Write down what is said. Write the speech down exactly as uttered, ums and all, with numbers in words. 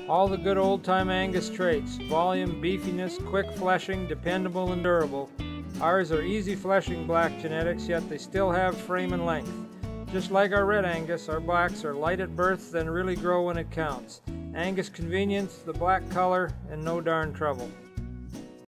All the good old-time Angus traits: volume, beefiness, quick fleshing, dependable and durable. Ours are easy fleshing black genetics, yet they still have frame and length. Just like our red Angus, our blacks are light at birth, then really grow when it counts. Angus convenience, the black color, and no darn trouble.